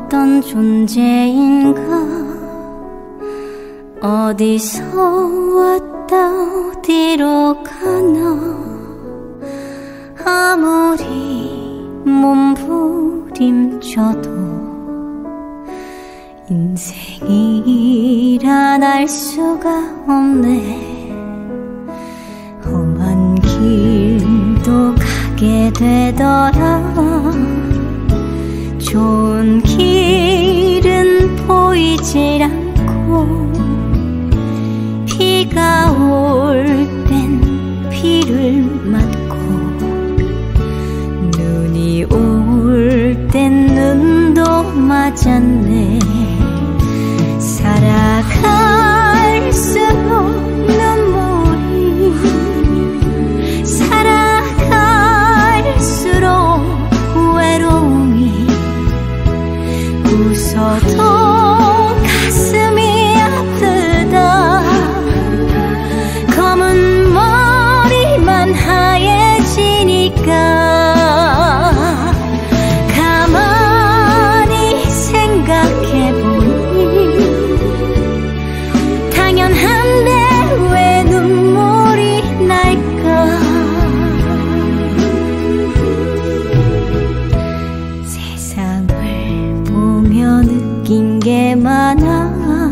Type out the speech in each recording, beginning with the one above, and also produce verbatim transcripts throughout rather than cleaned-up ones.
어떤 존재인가 어디서 왔다 어디로 가나 아무리 몸부림쳐도 인생이란 알 수가 없네. 험한 길도 가게 되더라. 좋은 길은 보이질 않고 비가 올 땐 비를 맞고 눈이 올 땐 눈도 맞았네. 살아갈수록 눈물이 살아갈수록 외로움이 웃어도 가슴이 아프다. 검은 머리만 하얘지니까 가만히 생각해보니 당연한데 왜 눈물이 날까. 세상을 보며 느낀 게 많아.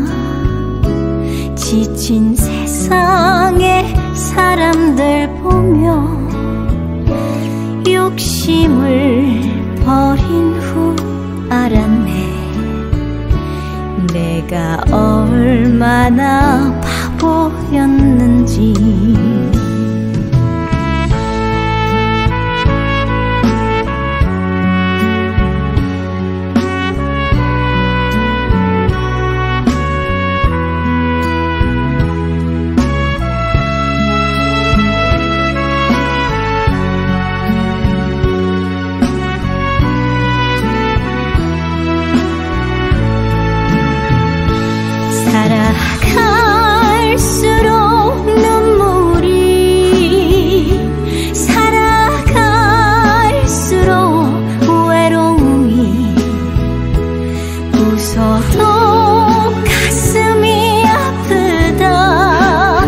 지친 세상에 사람들 보며 욕심을 버린 후 알았네. 내가 얼마나 바보였는지. 살아갈수록 눈물이 살아갈수록 외로움이 웃어도 가슴이 아프다.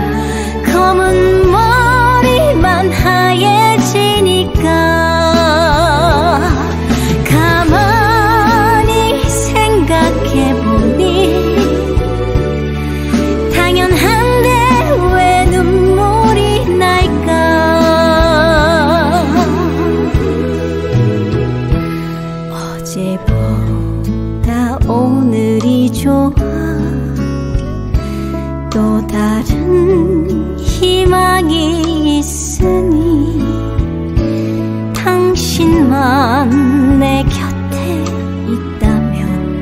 검은 머리만 하얘지니까 가만히 생각해보니 당연한데 왜 눈물이 날까. 어제보다 오늘이 좋아. 또 다른 희망이 있으니 당신만 내 곁에 있다면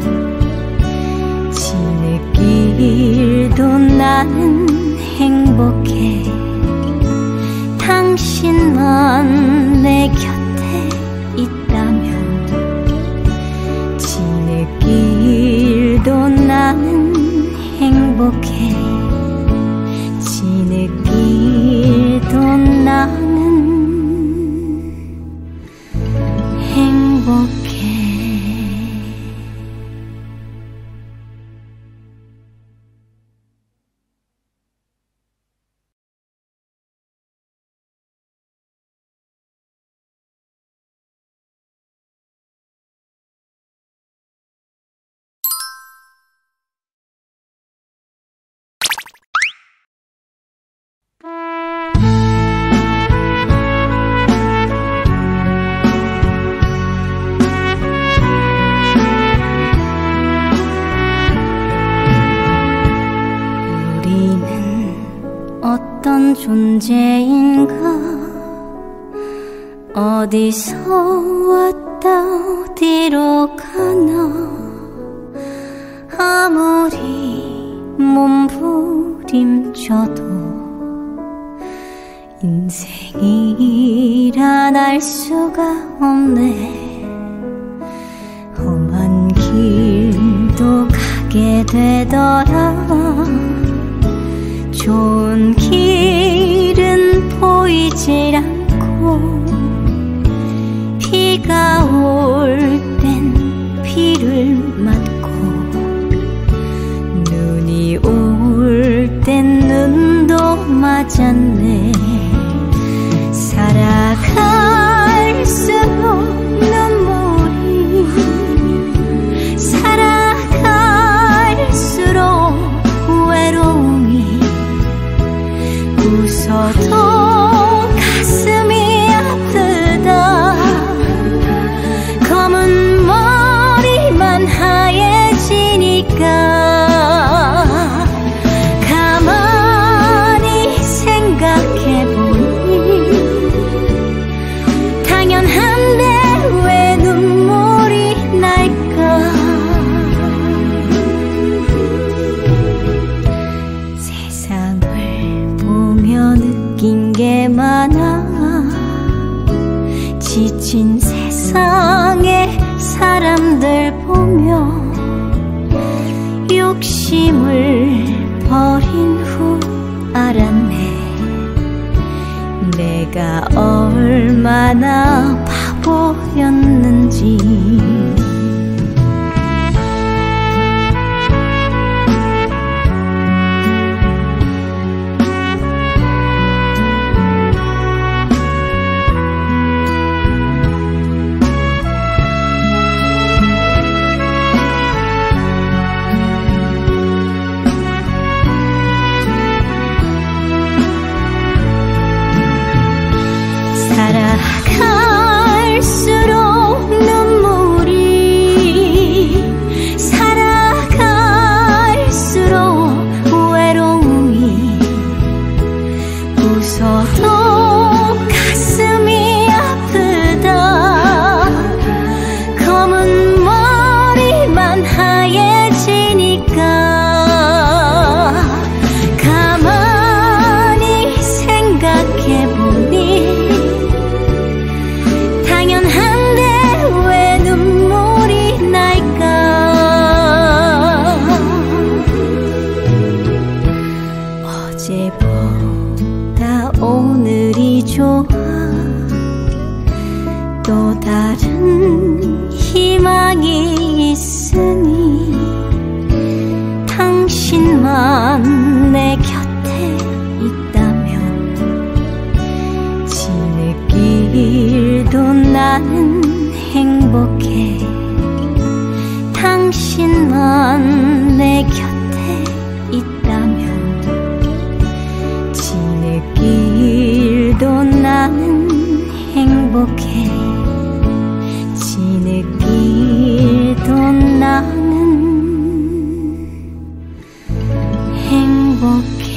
지느길도 나는 행복해. 당신만 내 곁에 있다면 지느길도 나는 행복해. 지느길도 나는 행복해. 어떤 존재인가 어디서 왔다 어디로 가나 아무리 몸부림쳐도 인생이란 알 수가 없네. 험한 길도 가게 되더라. 좋은 길은 보이질 않고 비가 올 땐 비를 맞았네. 살아갈수록 눈물이 살아갈수록 외로움이 웃어도 가슴이 아프다. 검은 머리만 하얘지니까 가만히 생각해보니 당연한데 왜 눈물이 날까. 세상을 보며 느낀 게 많아. 지친 세상에 사람들 보며 욕심을 버린 후 알았네. 내가 얼마나 바보였는지. 살아갈수록 눈물이 살아갈수록 외로움이 웃어도 가슴이 아프다. 검은 머리만 하얘지니까 가만히 생각해보니 당연한데 왜 눈물이 날까. 어제보다 오늘이 좋아. 또 다른 희망이 있으니 당신만 내 곁에 있다면 지느길도 나는 행복해. 당신만 내 곁에 있다면 지느길도 나는 행복해. 지느길도 나는 행복해.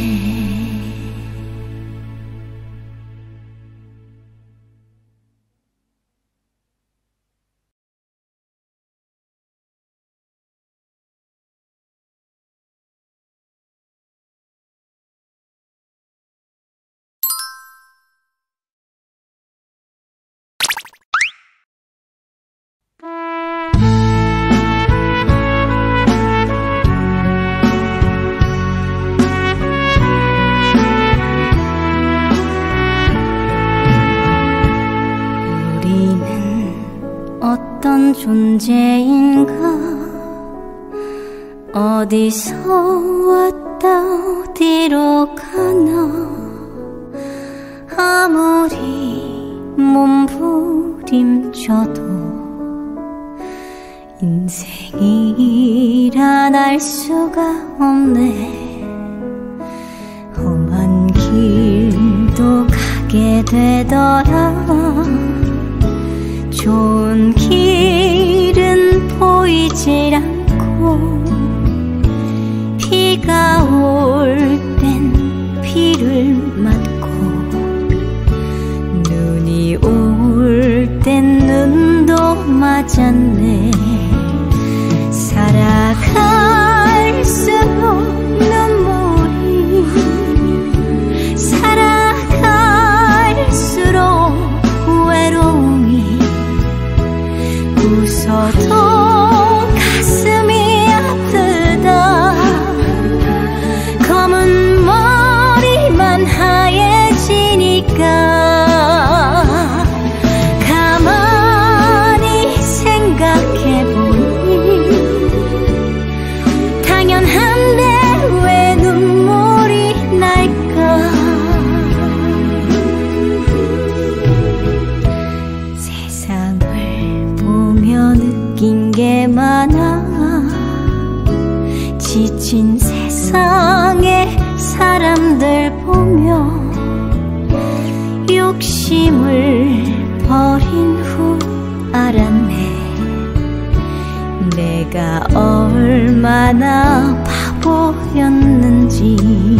어떤 존재인가. 어디서 왔다 어디로 가나. 아무리 몸부림쳐도 인생이란 알 수가 없네. 험한 길도 가게 되더라. 좋은 길은 보이질 않고 비가 올 땐 비를 맞고 눈이 올 땐 눈도 맞았네. 살아갈수록 눈물이 살아갈수록 외로움이 웃어도 가슴이 아프다. 검은 머리만 하얘지니까 가만히 생각해보니 당연한데 왜 눈물이 날까. 느낀 게 많아. 지친 세상의 사람들 보며 욕심을 버린 후 알았네. 내가 얼마나 바보였는지.